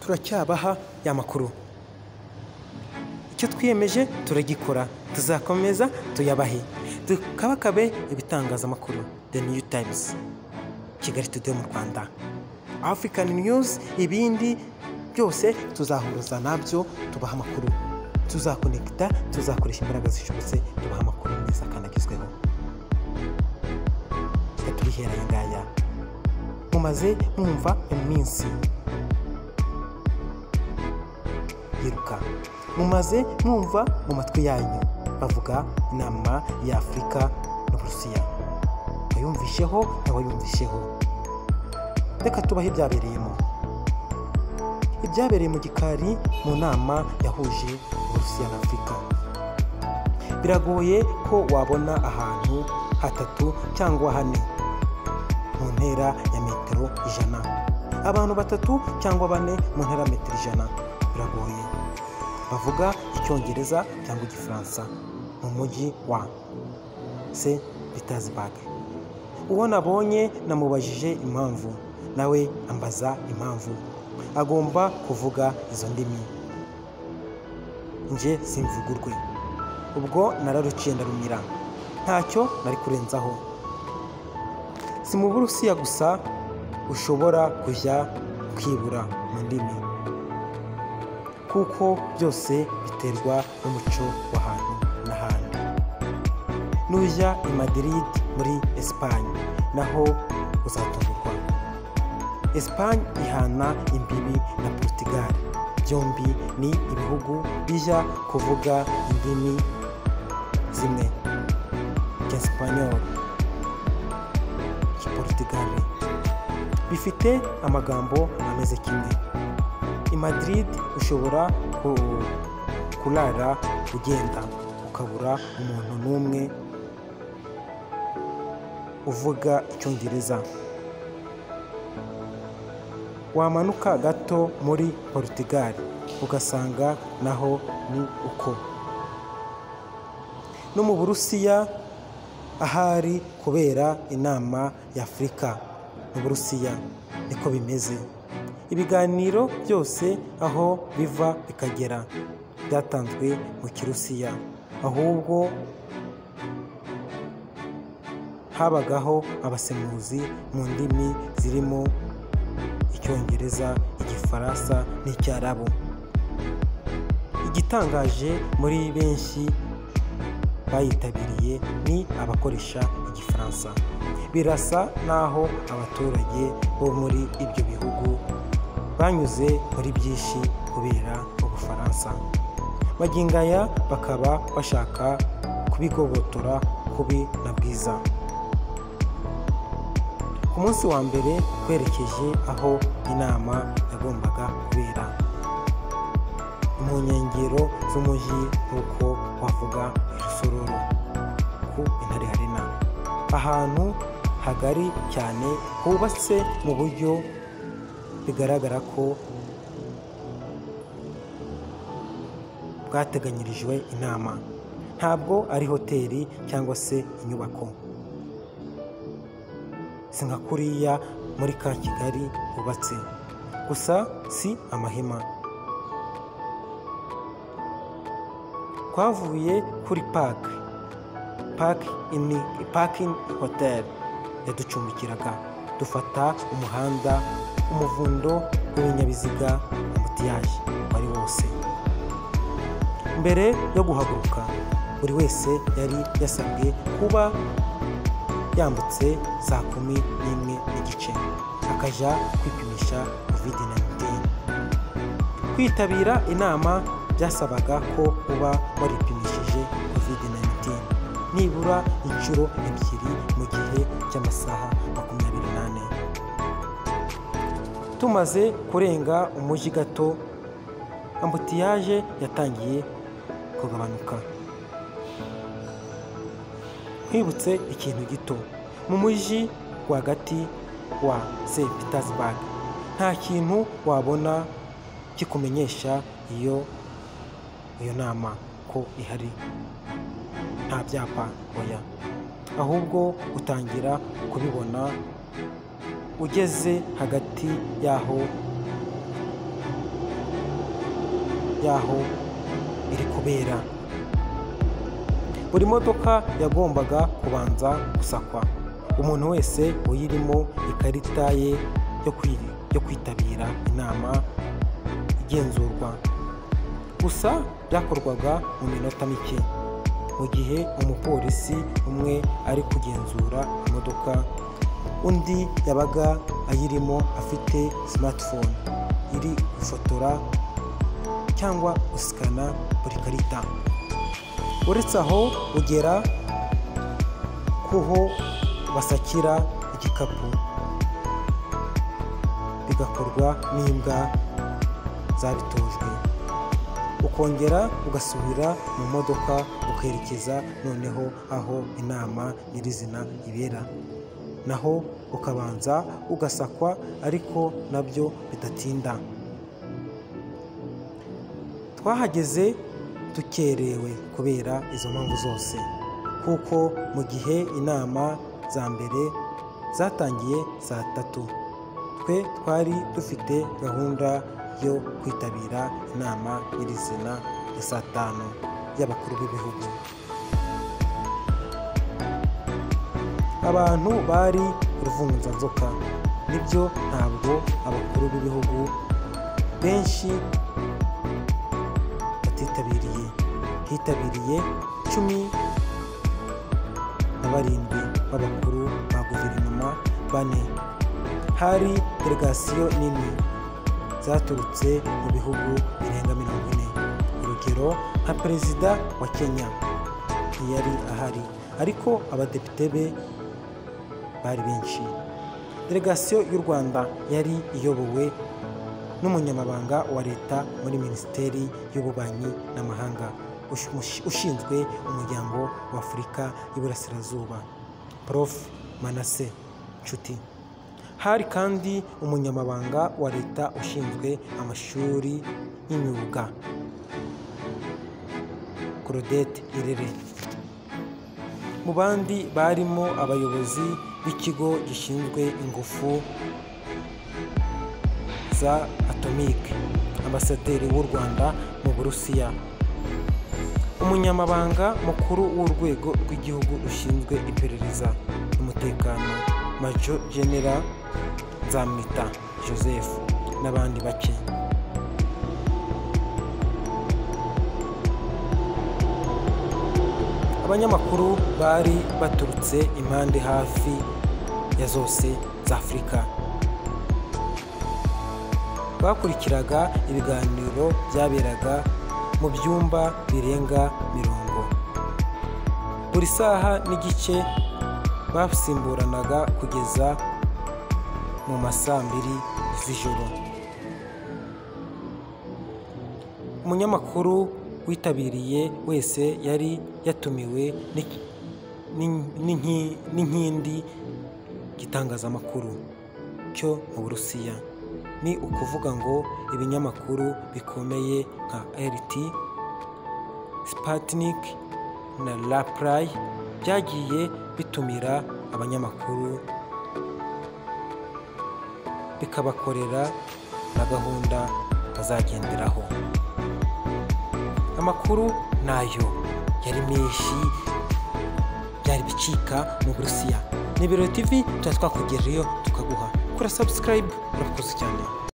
turacyabaha ya makuru. Icyo twiyemeje turagikora, tuzakomeza tuyabahe, tukabakabe ibitangazamakuru The New Times, Kigali Today mu Rwanda, African News, ibindi byose tuzahuruza nabyo tubaha amakuru, tuzakonekita, tuzakoresha imbaraga zishobotse tubaha amakuru meza kandi agezweho. Turihera ngaya mumaze mwumva iminsi yiruka, mumaze mwumva mu matwi yanyu bavuga inama ya Afurika n'Uburusiya. Bayumvisheho n'abayumvisheho. Reka tubahe ibyabereyemo. Ibyabereye mu gikari mu nama yahuje Uburusiya na Afurika. Biragoye ko wabona ahantu hatatu cyangwa hane mu ntera ya metero 100, abantu batatu cyangwa bane mu ntera ya metero 100. Biragoye. Bavuga Icyongereza cyangwa Igifaransa mu mujyi wa St. Petersburg. Uwo nabonye namubajije impamvu, nawe ambaza impamvu. Agomba kuvuga izo ndimi, nje simvugurwe. Ubwo nararuciye ndarumira, ntacyo nari kurenzaho. Si mu Burusiya gusa ushobora kujya kwibura mu ndimi, kuko byose biterwa n'umuco w'ahantu n'ahandi. Nujya i Madrid muri Espagne naho uzatungurwa. Espagne ihana imbibi na Portugal, byombi ni ibihugu bijya kuvuga indimi zimwe, Cyesipanyol, Portugal, bifite amagambo ameze kimwe. I Madrid ushobora kurara ugenda ukabura umuntu n'umwe uvuga Icyongereza. Wamanuka gato muri Portugal ugasanga naho ni uko. No mu Burusiya ahari kubera inama ya Afurika mu Burusiya niko bimeze. Ibiganiro byose aho biva bikagera byatanzwe mu Kirusiya, ahubwo habagaho abasemuzi mu ndimi zirimo Icyongereza, Igifaransa n'Icyarabu. Igitangaje muri benshi bayitabiriye ni abakoresha Igifaransa. Birasa naho abaturage bo muri ibyo bihugu banyuze muri byinshi kubera Ubufaransa. Magingaya bakaba bashaka kubigobotora kubi na bwiza. Ku munsi wa mbere twerekeje aho inama yagombaga kubera, mu nkengero z'umujyi nk'uko wavuga Rusororo ku Intare Arena, ahantu hagari cyane hubatse mu buryo bigaragara ko bwateganyirijwe inama. Ntabwo ari hoteli cyangwa se inyubako, si nka kuriya muri ka Kigali hubatse, gusa si amahema. Twavuye kuri parking hotel yaducumbikiraga, dufata umuhanda, umuvundo w'ibinyabiziga, ambutiyaje wari wose. Mbere yo guhaguruka buri wese yari yasabwe kuba yambutse saa 11:30 akajya kwipimisha COVID-19. Kwitabira inama byasabaga ko uba waripimishije COVID-19 nibura inshuro 2 mu gihe cy'amasaha 24. Tumaze kurenga umujyi gato, ambutiyaje yatangiye kugabanuka. Twibutse ikintu gito, mu mujyi rwagati wa St. Petersburg nta kintu wabona kikumenyesha iyo nama ko ihari, nta byapa oya, ahubwo utangira kubibona ugeze hagati y'aho y'aho iri kubera. Buri modoka yagombaga kubanza gusakwa, umuntu wese uyirimo ikarita ye yo kwitabira inama igenzurwa. Gusa byakorwaga mu minota mike, mu gihe umupolisi umwe ari kugenzura imodoka, undi yabaga ayirimo afite smartphone iri gufotora cyangwa gusikana buri karita. Uretse aho ugera kuho basakira igikapu, bigakorwa n'imbwa zabitojwe, ukongera ugasubira mu modoka ukerekeza noneho aho inama nyirizina ibera, naho ukabanza ugasakwa, ariko nabyo bidatinda. Twahageze dukerewe kubera izo mpamvu zose, kuko mu gihe inama za mbere zatangiye saa 3, twe twari dufite gahunda yo kwitabira inama nyirizina ya saa 5 y'abakuru b'ibihugu. Abantu bari uruvunganzoka, nibyo ntabwo abakuru b'ibihugu benshi batitabiriye. Hitabiriye 17 b'abakuru ba guverinoma 4. Hari delegasiyo nini zaturutse mu bihugu birenga 40. Urugero nka perezida wa Kenya ntiyari ahari, ariko abadepite be bari benshi. Delegasiyo y'u Rwanda yari iyobowe n'umunyamabanga wa leta muri Minisiteri y'Ububanyi n'Amahanga ushinzwe umuryango wa Afurika y'Iburasirazuba, Prof Manasseh Nshuti. Hari kandi umunyamabanga wa leta ushinzwe amashuri y'imyuga, Claudette Irere. Mu bandi barimo abayobozi b'ikigo gishinzwe ingufu za atomike, ambasaderi w'u Rwanda mu Burusiya, umunyamabanga mukuru w'urwego rw'igihugu rushinzwe iperereza n'umutekano, Major General Nzamwita Joseph, n'abandi bake. Abanyamakuru bari baturutse impande hafi ya zose za Afurika, bakurikiraga ibiganiro byaberaga mu byumba birenga 40. Buri saha n'igice basimburanaga kugeza mu masaa 2 z'ijoro. Umunyamakuru witabiriye wese yari yatumiwe n'inkindi gitangazamakuru cyo mu Burusiya. Ni ukuvuga ngo ibinyamakuru bikomeye nka RT, Sputnik na Reply byagiye bitumira abanyamakuru, bikabakorera na gahunda bazagenderaho. Amakuru nayo yari menshi, byari bicika mu Burusiya. Ni Ibirori TV tuba twakugejejeyo tukaguha. Kora subscribe, urakoze cyane.